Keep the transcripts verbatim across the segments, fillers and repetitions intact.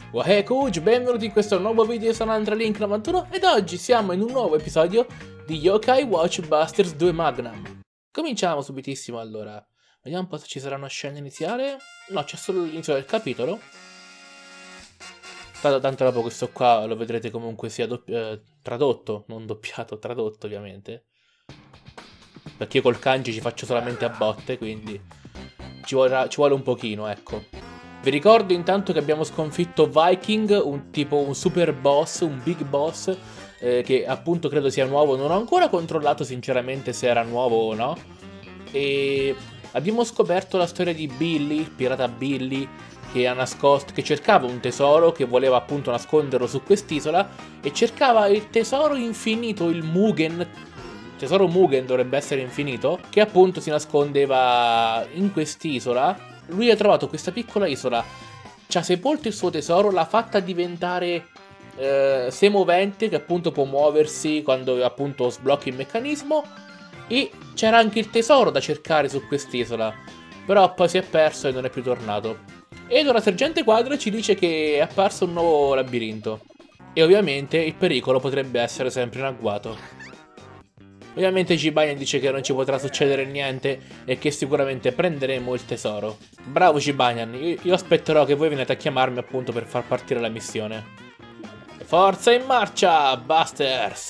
Wahey Kuj, benvenuti in questo nuovo video, sono AndreLink novantuno ed oggi siamo in un nuovo episodio di Yokai Watch Busters due Magnum. Cominciamo subitissimo allora. Vediamo un po' se ci sarà una scena iniziale. No, c'è solo l'inizio del capitolo. Tanto, tanto dopo questo qua lo vedrete comunque sia eh, tradotto, non doppiato, tradotto ovviamente. Perché io col kanji ci faccio solamente a botte, quindi ci vuole, ci vuole un pochino, ecco. Vi ricordo intanto che abbiamo sconfitto Viking, un tipo un super boss, un big boss, eh, che appunto credo sia nuovo. Non ho ancora controllato sinceramente se era nuovo o no. E abbiamo scoperto la storia di Billy, il pirata Billy, che ha nascosto, che cercava un tesoro, che voleva appunto nasconderlo su quest'isola, e cercava il tesoro infinito, il Mugen. Il tesoro Mugen dovrebbe essere infinito, che appunto si nascondeva in quest'isola. Lui ha trovato questa piccola isola, ci ha sepolto il suo tesoro, l'ha fatta diventare eh, semovente, che appunto può muoversi quando appunto sblocchi il meccanismo, e c'era anche il tesoro da cercare su quest'isola, però poi si è perso e non è più tornato. Ed ora Sergente Quadra ci dice che è apparso un nuovo labirinto, e ovviamente il pericolo potrebbe essere sempre in agguato. Ovviamente Jibanyan dice che non ci potrà succedere niente e che sicuramente prenderemo il tesoro. Bravo Jibanyan, io, io aspetterò che voi veniate a chiamarmi appunto per far partire la missione. Forza in marcia, Busters!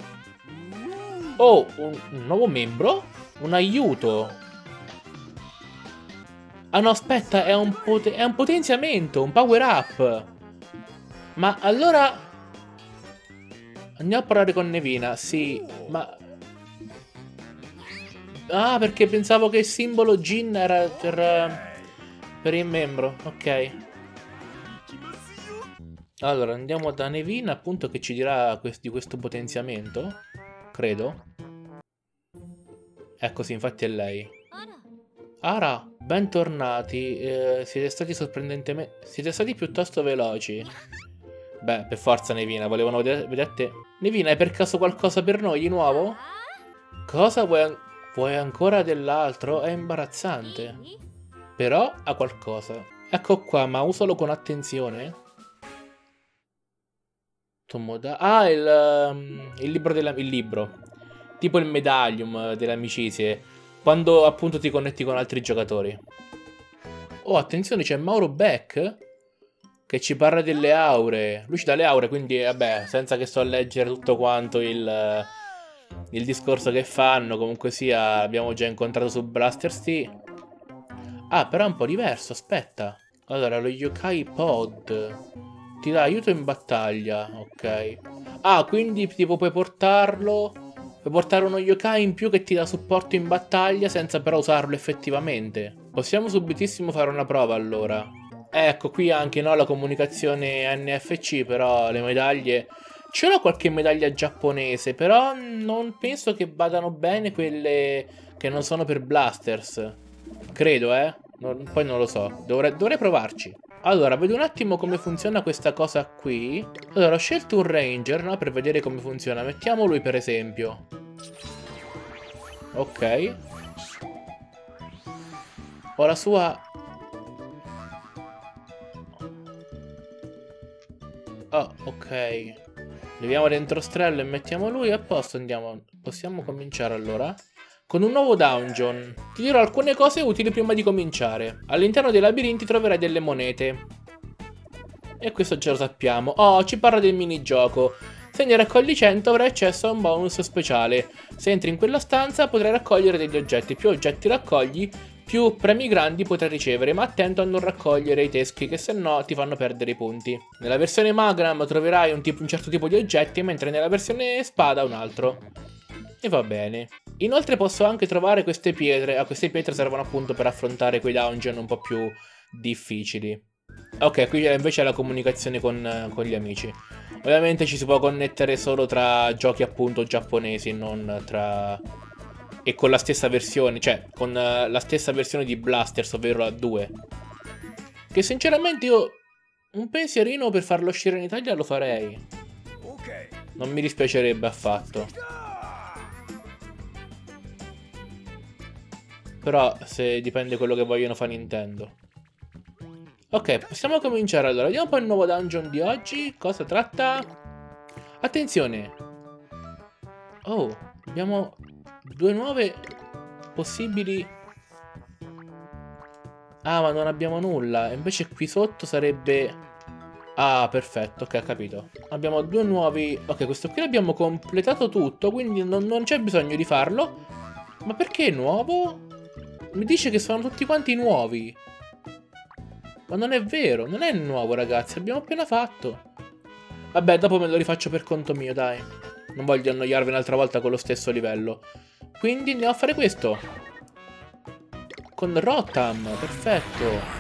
Oh, un, un nuovo membro? Un aiuto. Ah no, aspetta, è un, è un potenziamento, un power up. Ma allora andiamo a parlare con Nevina, sì, ma... Ah, perché pensavo che il simbolo Jin era per, per il membro. Ok. Allora, andiamo da Nevina, appunto, che ci dirà quest di questo potenziamento. Credo. Ecco, sì, infatti è lei. Ara, bentornati. Eh, siete stati sorprendentemente... Siete stati piuttosto veloci. Beh, per forza, Nevina. Volevano vedere... Vedete? Nevina, hai per caso qualcosa per noi di nuovo? Cosa vuoi... Vuoi ancora dell'altro? È imbarazzante. Però ha qualcosa. Ecco qua, ma usalo con attenzione. Tomoda. Ah, il, um, il libro della... Il libro. Tipo il medaglium delle amicizie. Quando appunto ti connetti con altri giocatori. Oh, attenzione, c'è Mauro Beck che ci parla delle aure. Lui ci dà le aure, quindi vabbè, senza che sto a leggere tutto quanto il... il discorso che fanno, comunque sia, abbiamo già incontrato su Blasters T. Ah, però è un po' diverso, aspetta. Allora, lo Yokai Pod ti dà aiuto in battaglia, ok. Ah, quindi tipo puoi portarlo, puoi portare uno Yokai in più che ti dà supporto in battaglia senza però usarlo effettivamente. Possiamo subitissimo fare una prova allora. Ecco, qui anche, no, la comunicazione N F C, però le medaglie... Ce l'ho qualche medaglia giapponese, però non penso che vadano bene quelle che non sono per Blasters. Credo, eh. Non, poi non lo so. Dovrei, dovrei provarci. Allora, vedo un attimo come funziona questa cosa qui. Allora, ho scelto un Ranger, no? Per vedere come funziona. Mettiamo lui, per esempio. Ok. Ho la sua... Oh, ok. Leviamo dentro Strello e mettiamo lui, a posto, andiamo. Possiamo cominciare allora con un nuovo dungeon. Ti dirò alcune cose utili prima di cominciare. All'interno dei labirinti troverai delle monete. E questo già lo sappiamo. Oh, ci parla del minigioco. Se ne raccogli cento avrai accesso a un bonus speciale. Se entri in quella stanza potrai raccogliere degli oggetti. Più oggetti raccogli, più premi grandi potrai ricevere, ma attento a non raccogliere i teschi che se no ti fanno perdere i punti. Nella versione Magnum troverai un, tipo, un certo tipo di oggetti, mentre nella versione Spada un altro. E va bene. Inoltre posso anche trovare queste pietre. Ah, queste pietre servono appunto per affrontare quei dungeon un po' più difficili. Ok, qui invece è la comunicazione con, con gli amici. Ovviamente ci si può connettere solo tra giochi appunto giapponesi, non tra... E con la stessa versione, cioè con uh, la stessa versione di Blasters, ovvero la due. Che sinceramente io un pensierino per farlo uscire in Italia lo farei. Non mi dispiacerebbe affatto. Però se dipende quello che vogliono fare Nintendo. Ok, possiamo cominciare allora. Vediamo un po' il nuovo dungeon di oggi. Cosa tratta? Attenzione. Oh, abbiamo due nuove possibili... Ah, ma non abbiamo nulla. Invece qui sotto sarebbe... Ah, perfetto, ok, ho capito. Abbiamo due nuovi... Ok, questo qui l'abbiamo completato tutto, quindi non, non c'è bisogno di farlo. Ma perché è nuovo? Mi dice che sono tutti quanti nuovi. Ma non è vero, non è nuovo, ragazzi, abbiamo appena fatto. Vabbè, dopo me lo rifaccio per conto mio, dai. Non voglio annoiarvi un'altra volta con lo stesso livello. Quindi andiamo a fare questo. Con Rotom, perfetto.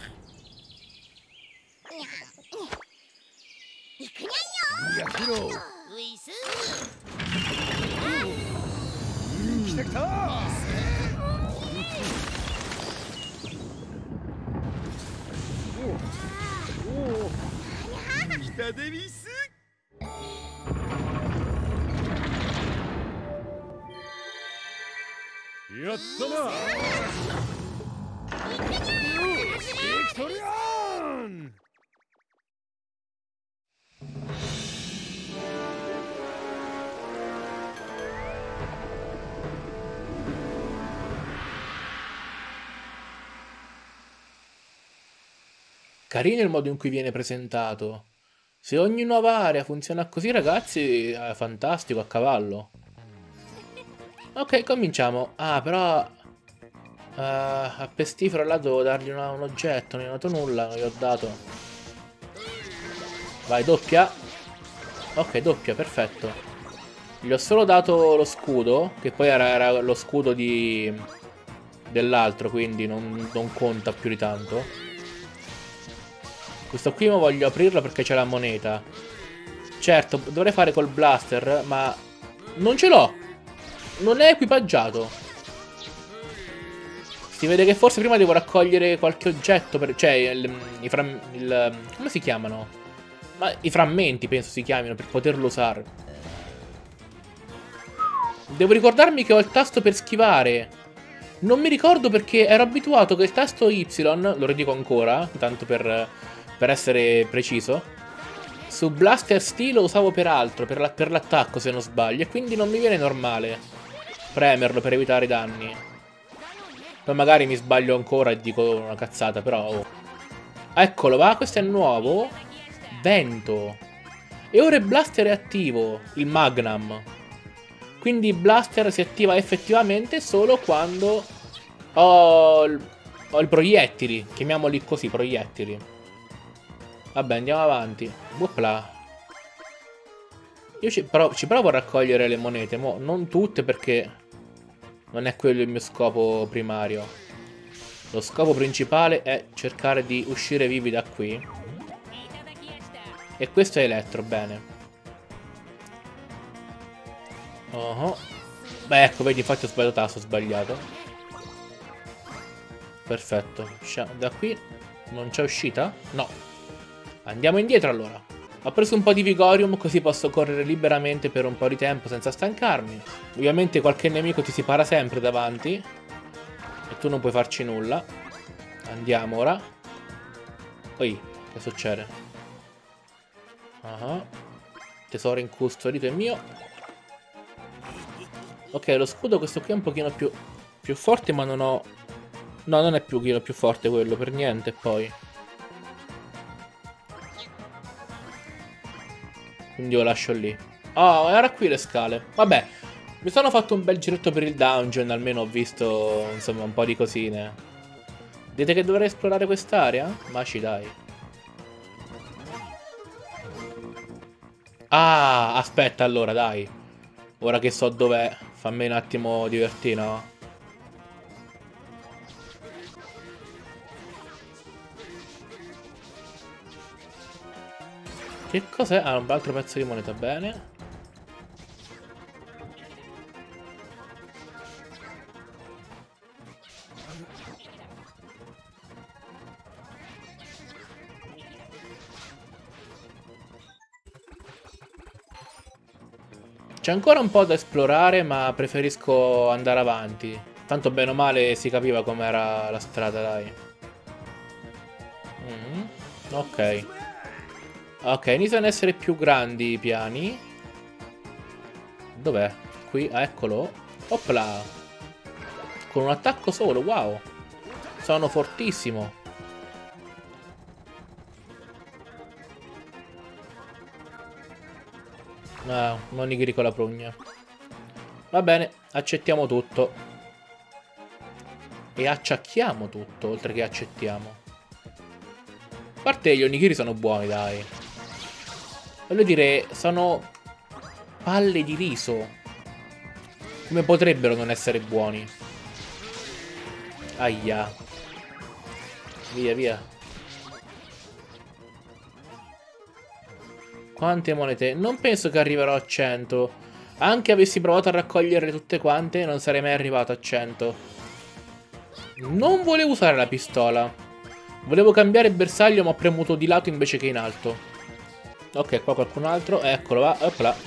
Carino il modo in cui viene presentato. Se ogni nuova area funziona così, ragazzi, è fantastico, a cavallo. Ok, cominciamo. Ah, però... Uh, a Pestifero là devo dargli una, un oggetto, non gli ho dato nulla, non gli ho dato. Vai, doppia. Ok, doppia, perfetto. Gli ho solo dato lo scudo, che poi era, era lo scudo di... dell'altro, quindi non, non conta più di tanto. Questo qui mo voglio aprirlo perché c'è la moneta. Certo, dovrei fare col blaster, ma non ce l'ho. Non è equipaggiato. Si vede che forse prima devo raccogliere qualche oggetto, per, cioè il, i fram, il, come si chiamano? Ma i frammenti penso si chiamino per poterlo usare. Devo ricordarmi che ho il tasto per schivare. Non mi ricordo perché ero abituato che il tasto Y, lo ridico ancora, tanto per, per essere preciso, su Blaster Steel lo usavo per altro, per, la, per l'attacco se non sbaglio, e quindi non mi viene normale premerlo per evitare i danni. Poi magari mi sbaglio ancora e dico una cazzata, però... Oh. Eccolo, va, questo è nuovo. Vento. E ora il blaster è attivo, il Magnum. Quindi il blaster si attiva effettivamente solo quando ho, ho i proiettili. Chiamiamoli così, proiettili. Vabbè, andiamo avanti. Whoopla. Io ci provo, ci provo a raccogliere le monete, mo non tutte perché... non è quello il mio scopo primario. Lo scopo principale è cercare di uscire vivi da qui. E questo è elettro, bene. Oh. Beh, ecco, vedi, infatti ho sbagliato tasto, ho sbagliato. Perfetto. Da qui non c'è uscita? No. Andiamo indietro allora. Ho preso un po' di Vigorium così posso correre liberamente per un po' di tempo senza stancarmi. Ovviamente qualche nemico ti si para sempre davanti e tu non puoi farci nulla. Andiamo ora. Poi, che succede? Uh-huh. Tesoro incustodito è mio. Ok, lo scudo questo qui è un pochino più, più forte, ma non ho... No, non è più pochino più forte quello, per niente poi. Quindi lo lascio lì. Oh, era qui le scale. Vabbè, mi sono fatto un bel giretto per il dungeon. Almeno ho visto, insomma, un po' di cosine. Dite che dovrei esplorare quest'area? Ma ci dai. Ah, aspetta allora, dai. Ora che so dov'è, fammi un attimo divertire, no? Che cos'è? Ah, un altro pezzo di moneta, bene. C'è ancora un po' da esplorare, ma preferisco andare avanti. Tanto bene o male si capiva com'era la strada, dai. Mm. Ok. Ok, iniziano ad essere più grandi i piani. Dov'è? Qui, ah, eccolo. Opla. Con un attacco solo, wow. Sono fortissimo. No, non nigri con la prugna. Va bene, accettiamo tutto. E acciacchiamo tutto, oltre che accettiamo. A parte gli onigiri sono buoni, dai. Voglio dire, sono palle di riso. Come potrebbero non essere buoni? Aia. Via, via. Quante monete? Non penso che arriverò a cento. Anche avessi provato a raccoglierle tutte quante, non sarei mai arrivato a cento. Non volevo usare la pistola. Volevo cambiare bersaglio, ma ho premuto di lato invece che in alto. Ok, qua qualcun altro. Eccolo, va. Opla.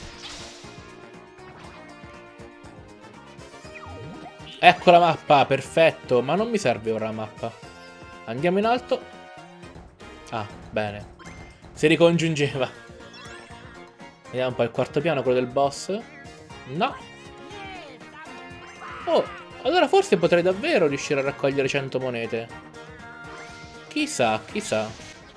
Ecco la mappa, perfetto. Ma non mi serve ora la mappa. Andiamo in alto. Ah, bene. Si ricongiungeva. Vediamo un po' il quarto piano, quello del boss. No. Oh, allora forse potrei davvero riuscire a raccogliere cento monete. Chissà, chissà.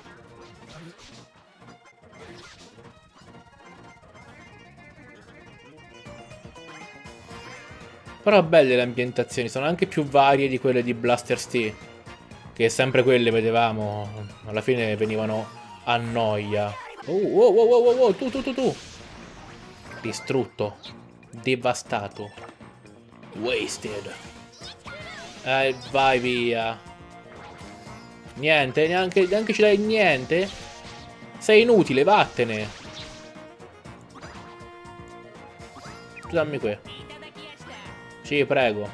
Però belle le ambientazioni, sono anche più varie di quelle di Blaster City. Che sempre quelle vedevamo, alla fine venivano a noia. Oh, oh, oh, oh, oh, oh, tu, tu, tu, tu. Distrutto. Devastato. Wasted. Eh, vai via. Niente, neanche, neanche ci dai niente. Sei inutile, vattene. Dammi qui. Sì, prego.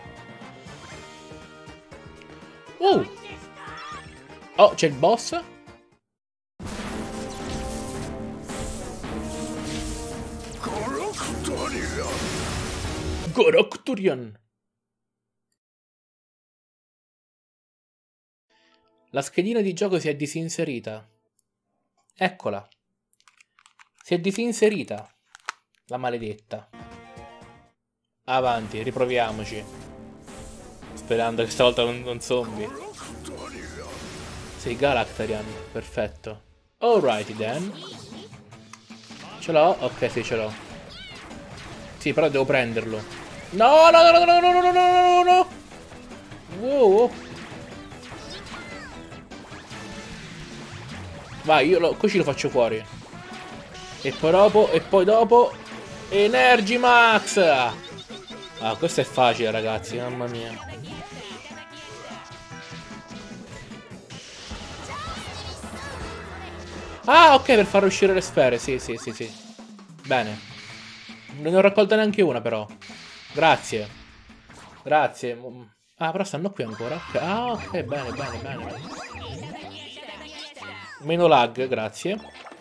Uh. Oh, c'è il boss? Gorocturian. La schedina di gioco si è disinserita. Eccola. Si è disinserita. La maledetta. Avanti, riproviamoci. Sperando che stavolta non, non zombie. Sei Galactarian, perfetto. Alrighty then. Ce l'ho? Ok, sì, ce l'ho. Sì, però devo prenderlo. No, no, no, no, no, no, no, no, no, no. Wow. Vai, io lo, così lo faccio fuori. E poi dopo, e poi dopo Energy Max. Ah, questo è facile, ragazzi, mamma mia. Ah, ok, per far uscire le sfere. Sì, sì, sì, sì. Bene. Non ne ho raccolta neanche una, però. Grazie. Grazie. Ah, però stanno qui ancora. Ah, ok, bene, bene, bene. Meno lag, grazie.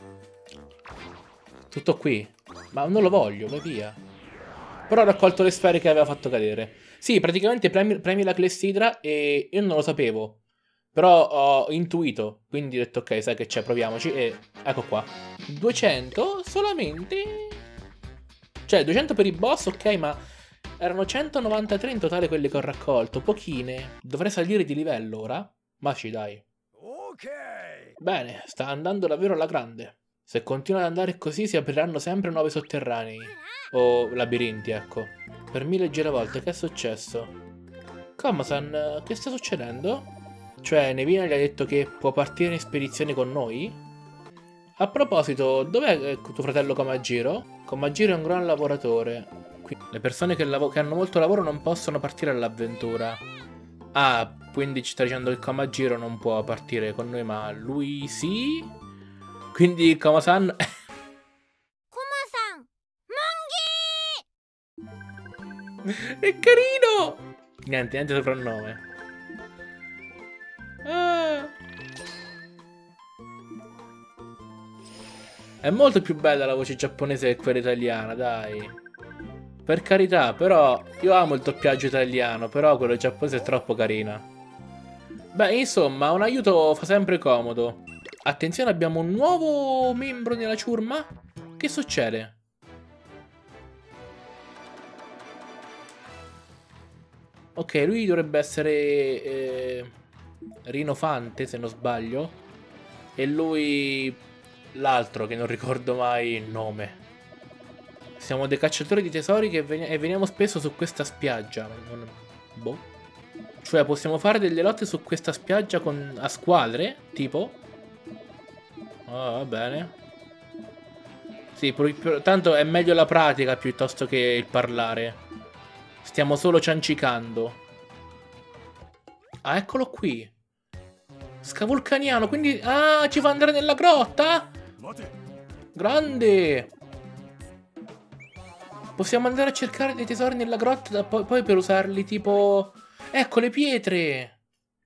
Tutto qui. Ma non lo voglio, vai via. Però ho raccolto le sfere che aveva fatto cadere. Sì, praticamente premi, premi la clessidra e io non lo sapevo. Però ho intuito. Quindi ho detto, ok, sai che c'è, proviamoci. E ecco qua. duecento solamente. Cioè, duecento per i boss, ok, ma erano centonovantatré in totale quelle che ho raccolto. Pochine. Dovrei salire di livello ora. Ma ci dai. Ok. Bene, sta andando davvero alla grande. Se continua ad andare così si apriranno sempre nuovi sotterranei. O labirinti, ecco. Per mille giravolte, che è successo? Koma-san, che sta succedendo? Cioè, Nevina gli ha detto che può partire in spedizione con noi? A proposito, dov'è tuo fratello Komajiro? Komajiro è un gran lavoratore. Qui, le persone che, che hanno molto lavoro non possono partire all'avventura. Ah, quindi ci sta dicendo che Komajiro non può partire con noi, ma lui sì? Quindi Koma-san... Koma-san! Monkey! È carino! Niente, niente soprannome. Ah. È molto più bella la voce giapponese che quella italiana, dai. Per carità, però io amo il doppiaggio italiano, però quello giapponese è troppo carina. Beh, insomma, un aiuto fa sempre comodo. Attenzione, abbiamo un nuovo membro della ciurma. Che succede? Ok, lui dovrebbe essere eh, Rinofante, se non sbaglio. E lui l'altro, che non ricordo mai il nome. Siamo dei cacciatori di tesori che ven e veniamo spesso su questa spiaggia. Non... Boh. Cioè possiamo fare delle lotte su questa spiaggia con... a squadre, tipo. Ah, va bene. Sì, tanto è meglio la pratica piuttosto che il parlare. Stiamo solo ciancicando. Ah, eccolo qui. Scavulcaniano, quindi... Ah, ci fa andare nella grotta? Grande! Possiamo andare a cercare dei tesori nella grotta da poi, poi per usarli tipo... Ecco le pietre!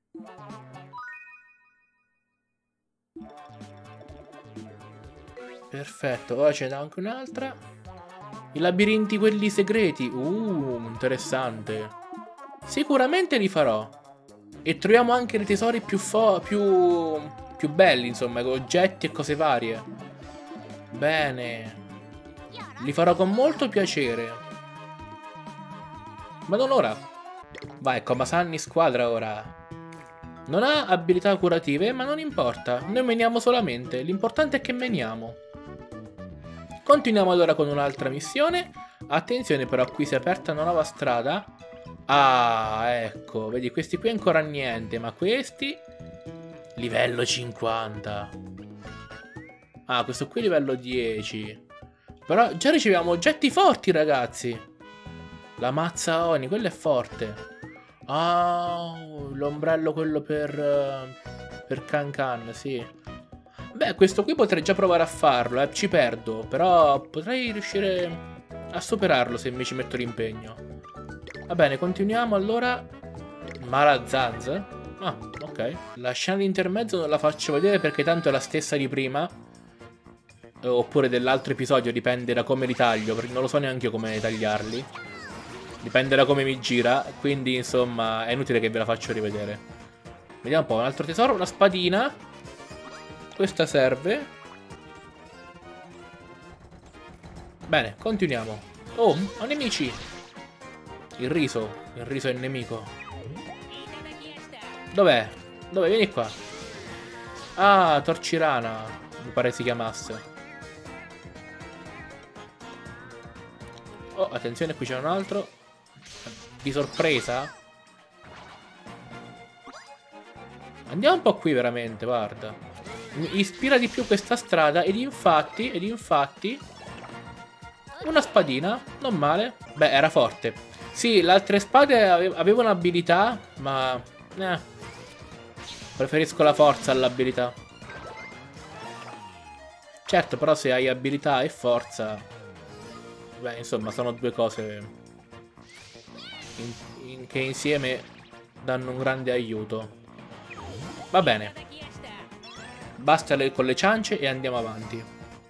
Perfetto, ora ce n'è anche un'altra. I labirinti quelli segreti. Uh, interessante. Sicuramente li farò. E troviamo anche dei tesori più, più, più belli, insomma, oggetti e cose varie. Bene. Li farò con molto piacere. Ma non ora. Vai, Komasan squadra ora. Non ha abilità curative, ma non importa. Noi meniamo solamente. L'importante è che meniamo. Continuiamo allora con un'altra missione. Attenzione però, qui si è aperta una nuova strada. Ah, ecco. Vedi, questi qui ancora niente, ma questi... Livello cinquanta. Ah, questo qui livello dieci. Però già riceviamo oggetti forti, ragazzi. La mazza Oni, quello è forte. Ah, l'ombrello quello per... Per Cancan, sì. Beh, questo qui potrei già provare a farlo, eh. Ci perdo, però potrei riuscire a superarlo se mi ci metto l'impegno. Va bene, continuiamo allora. Malazanz. Ah, ok. La scena di intermezzo non la faccio vedere perché tanto è la stessa di prima. Oppure dell'altro episodio, dipende da come li taglio, perché non lo so neanche io come tagliarli. Dipende da come mi gira, quindi insomma è inutile che ve la faccio rivedere. Vediamo un po', un altro tesoro, una spadina. Questa serve. Bene, continuiamo. Oh, ho nemici. Il riso, il riso è il nemico. Dov'è? Dove? Vieni qua. Ah, Torcirana, mi pare si chiamasse. Oh, attenzione, qui c'è un altro. Di sorpresa. Andiamo un po' qui veramente, guarda. Mi ispira di più questa strada. Ed infatti, ed infatti una spadina, non male. Beh, era forte. Sì, le altre spade avevano abilità, ma eh, preferisco la forza all'abilità. Certo, però se hai abilità e forza, beh, insomma, sono due cose in, in, che insieme danno un grande aiuto. Va bene. Basta le, con le ciance e andiamo avanti.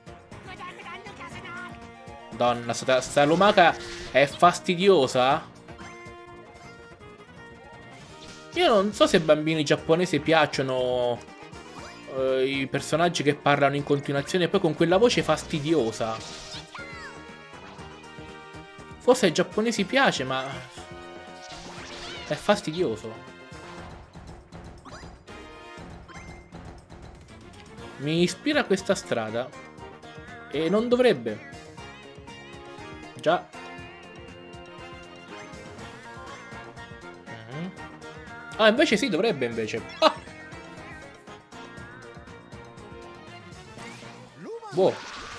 Donna, sta, sta lumaca è fastidiosa. Io non so se ai bambini giapponesi piacciono uh, i personaggi che parlano in continuazione e poi con quella voce fastidiosa. Forse ai giapponesi piace, ma è fastidioso. Mi ispira questa strada e non dovrebbe. Già. Mm-hmm. Ah, invece sì, dovrebbe invece. Ah! Boh.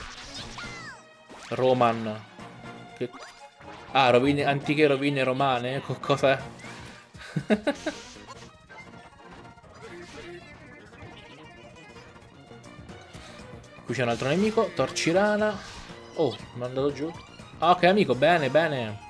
Roman. Che... Ah, rovine, antiche rovine romane? Cosa? Qui c'è un altro nemico, Torcirana. Oh, mi è andato giù. Ah, ok, amico, bene, bene.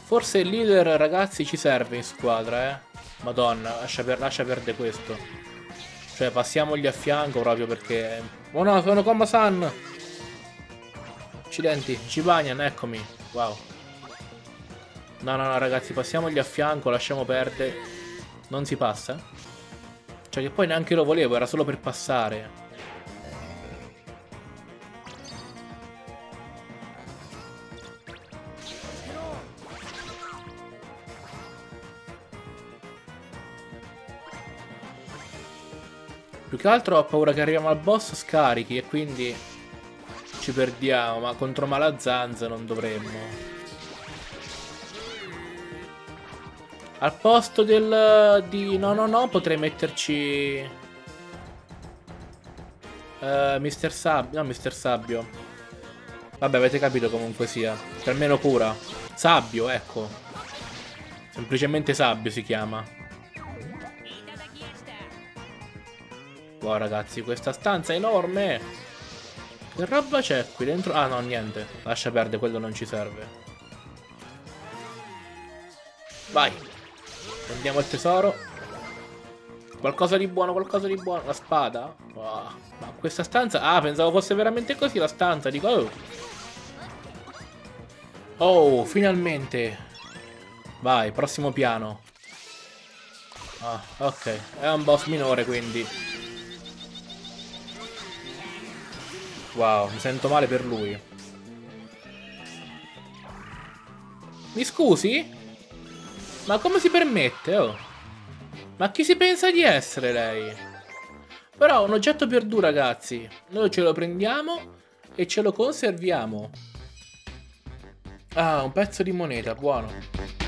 Forse il leader, ragazzi, ci serve in squadra, eh. Madonna, lascia, per, lascia perdere questo. Cioè, passiamogli a fianco proprio perché... Oh no, sono Comba-san! Accidenti, Chibanian, eccomi. Wow. No, no, no, ragazzi, passiamogli a fianco, lasciamo perdere. Non si passa? Cioè, che poi neanche lo volevo, era solo per passare. Più che altro ho paura che arriviamo al boss scarichi e quindi ci perdiamo, ma contro Malazanza non dovremmo. Al posto del... di... no, no, no, potrei metterci... Uh, mister Sabbio... no, mister Sabbio. Vabbè, avete capito comunque sia. Per meno cura. Sabbio, ecco. Semplicemente Sabbio si chiama. Wow, ragazzi, questa stanza è enorme. Che roba c'è qui dentro? Ah, no, niente. Lascia perdere, quello non ci serve. Vai. Prendiamo il tesoro. Qualcosa di buono, qualcosa di buono. La spada? Wow. Ma questa stanza... ah, pensavo fosse veramente così la stanza. Dico... oh, oh, finalmente. Vai, prossimo piano. Ah, ok. È un boss minore, quindi... wow, mi sento male per lui. Mi scusi? Ma come si permette, oh? Ma chi si pensa di essere lei? Però un oggetto per due, ragazzi. Noi ce lo prendiamo e ce lo conserviamo. Ah, un pezzo di moneta, buono.